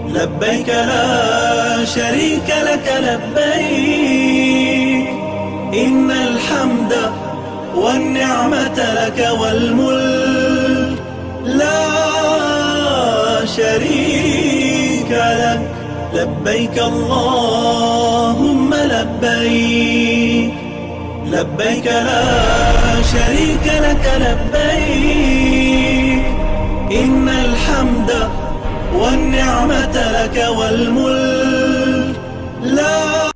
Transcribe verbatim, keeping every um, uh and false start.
لبيك لا شريك لك لبيك، إن الحمد والنعمة لك والملك لا شريك لك. لبيك اللهم لبيك، لبيك لا شريك لك لبيك، إن الحمد والنعمة لك والملك لا